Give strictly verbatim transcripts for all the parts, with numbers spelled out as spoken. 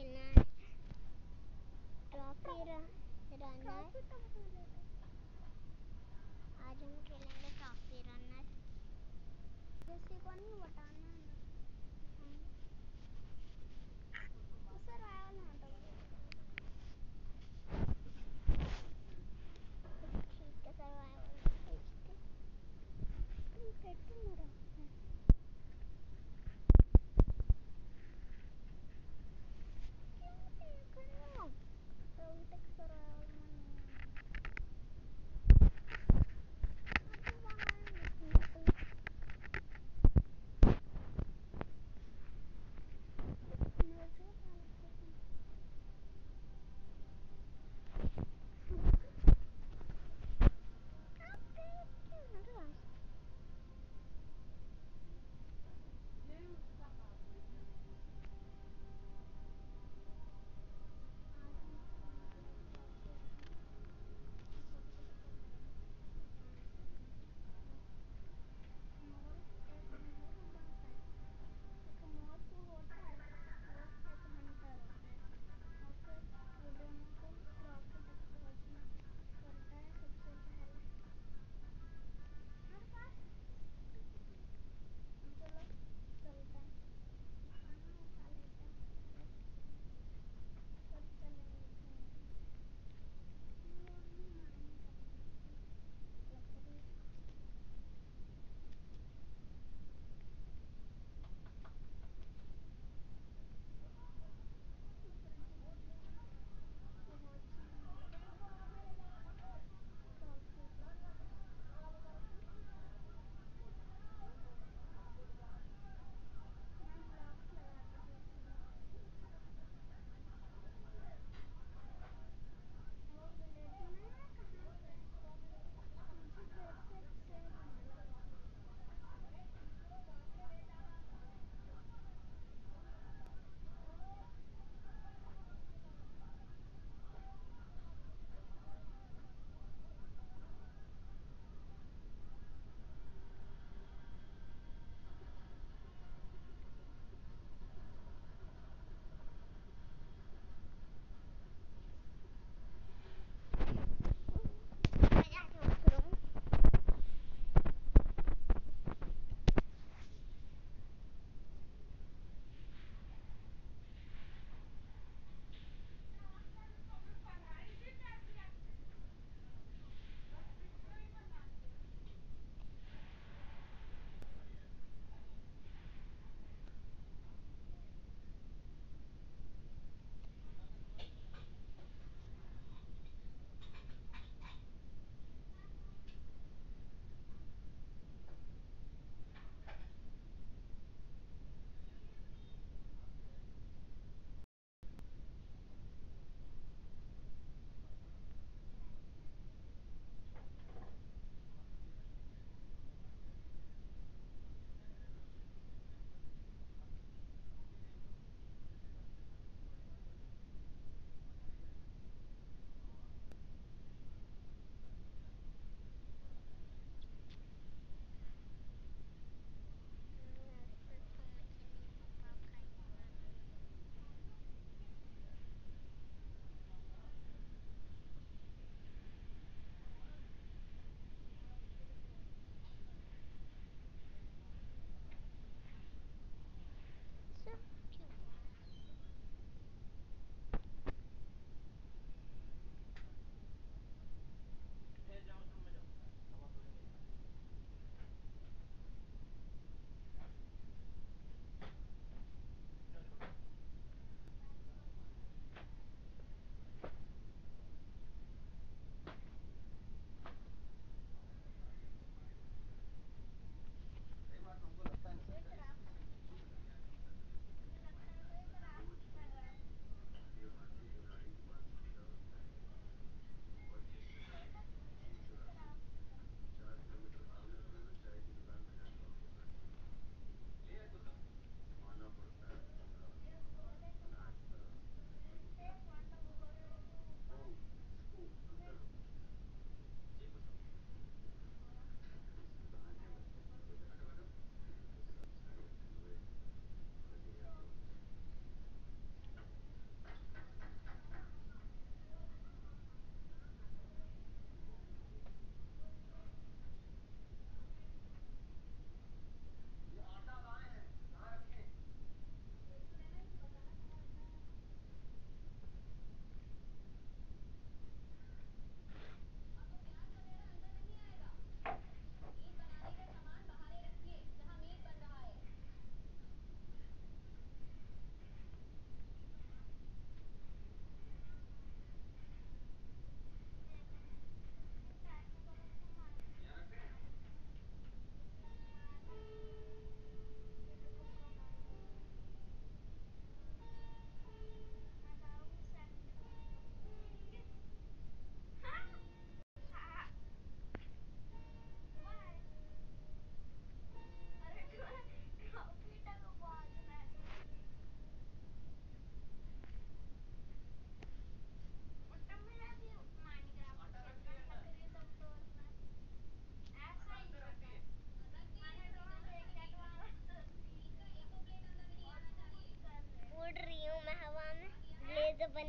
खेलना है, trophy runner. आज हम खेलेंगे ट्रॉफी रनर। किसी को नहीं बताना है ना, सर्वाइवल हटो। ठीक है, सर्वाइवल भेजते। पेट्रोल मेरा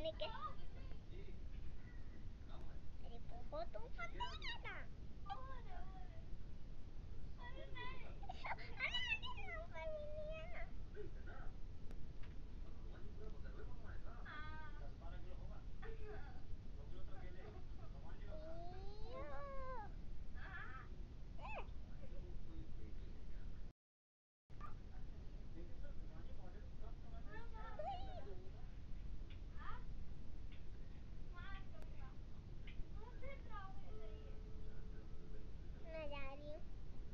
लेके। अरे बहुत ऊपर तो जाना। अरे मुझे यहाँ पर भी नहीं आना। मैं जा रही हूँ।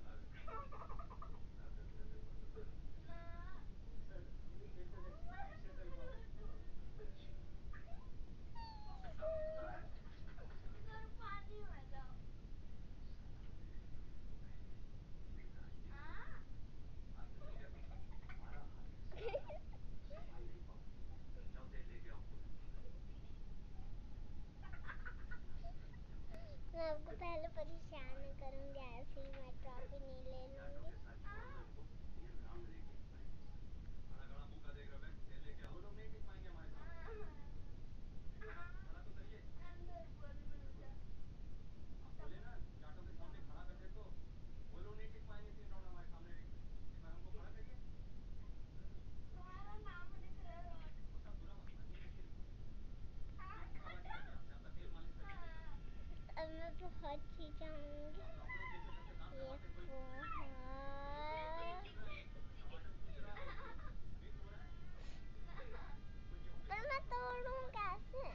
मैं आपको पहले परेशान करूंगी, ऐसे ही मैं ट्रॉफी नहीं ले लूंगी। अब मैं बहुत खींचाऊंगी। ये पर मैं तोड़ूं कैसे?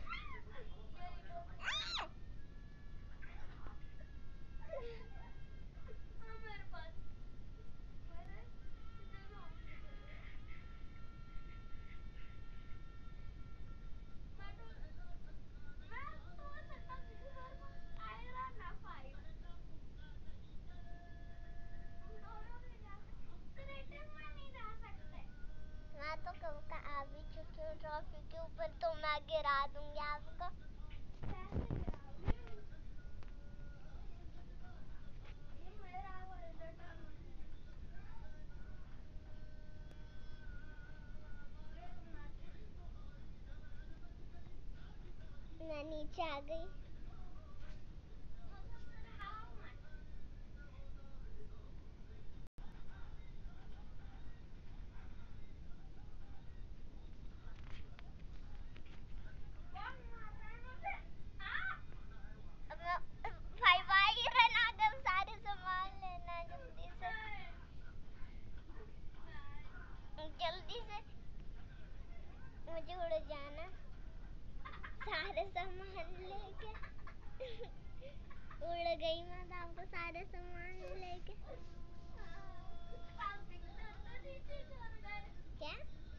मैं तो कब का आ भी चुकी हूँ ट्रॉफी के ऊपर, तो मैं गिरा दूंगी आपको। मैं नीचे आ गई। भाई भाई रन आ गए, सारे सामान लेना है जल्दी से, जल्दी से मुझे उड़ जाना सारे सामान लेके। उड़ गई मैं तो आपको सारे सामान लेके। क्या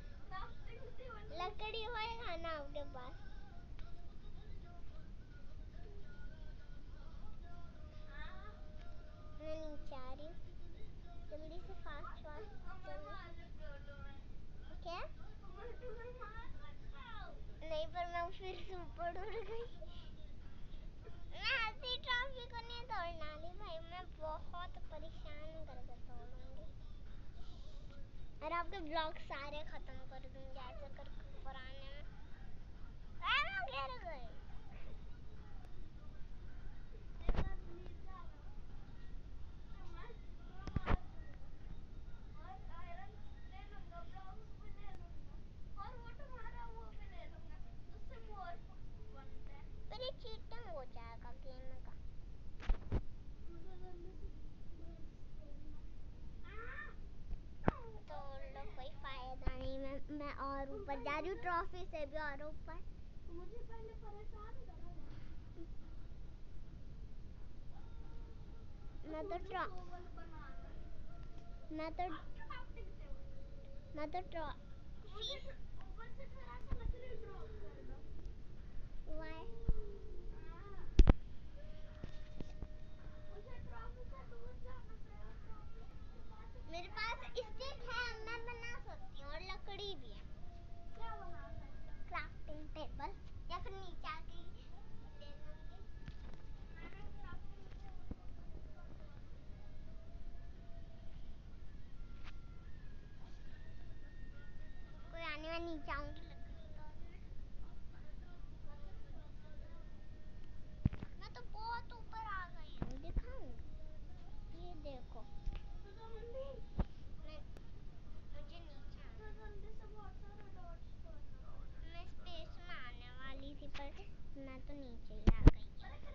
लकड़ी होएगा ना आपके पास? मैं नीचे आ रही हूँ, जल्दी से फास्ट फास्ट क्या? नहीं पर मैं फिर से ऊपर उड़ गई। मैं ऐसी ट्रॉफी को नहीं तोड़ना ली भाई, मैं बहुत परेशान करके तोड़ूंगी और आपके ब्लॉक सारे खत्म कर दूंगी ऐसे करके पुराने में। मैं गिर गई। पर ये चीटिंग हो जाएगा गेम का। तो लो कोई फायदा नहीं, मैं मैं और ऊपर जा रही हूँ, ट्रॉफी से भी और ऊपर। मुझे पहले परेशान करो। मैं तो ट्रॉ मैं तो मैं तो ट्रॉफी ऊपर से थोड़ा सा लकड़ी ड्रॉप कर दो। व्हाई? मुझे ट्रॉफी से दूर जाना पड़ेगा। मेरे पास स्टिक है, मैं बना सकती हूँ और लकड़ी भी है। क्या बना सकते हो? क्राफ्टिंग टेबल, या फिर नीचे आके ले लूंगी। कोई आने में नीचे आऊंगी लकड़ी तोड़ने। तो नीचे ही आ गई।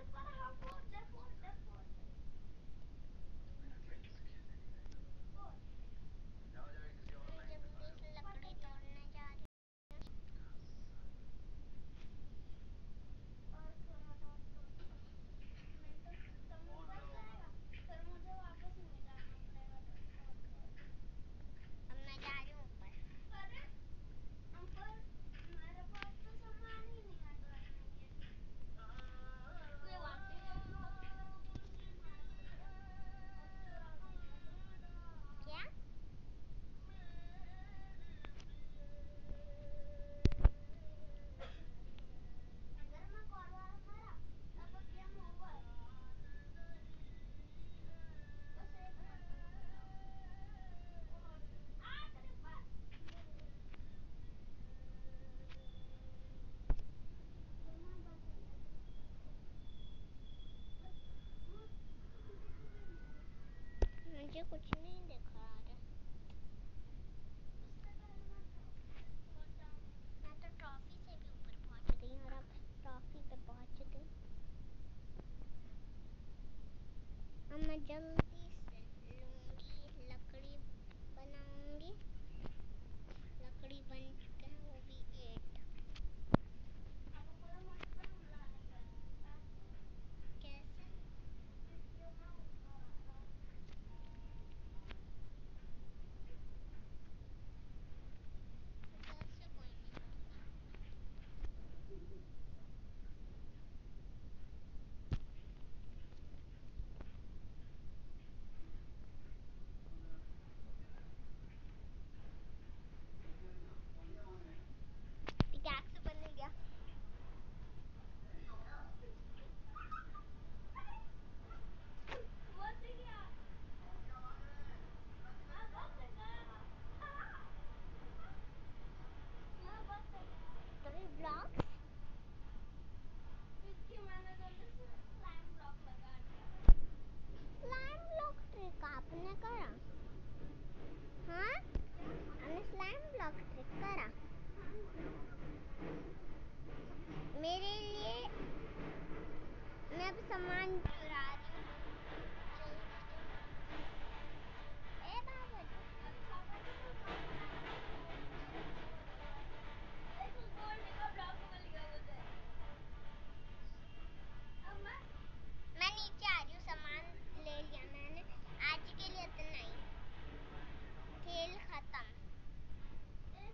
मुझे कुछ नहीं दिख रहा है। मैं तो ट्रॉफी से भी ऊपर पहुंच गई और अब ट्रॉफी पे पहुंच गई। अब मैं जल्दी से लूंगी, लकड़ी बनाऊंगी। लकड़ी बन चुका है, वो भी एट। कैसे? कैसे कोई नहीं बोलता। पिकैक्स बन गया। Three blocks. Slime block trick आपने करा? हाँ, हमने स्लाइम ब्लॉक ट्रिक करा। मेरे लिए मैं अब सामान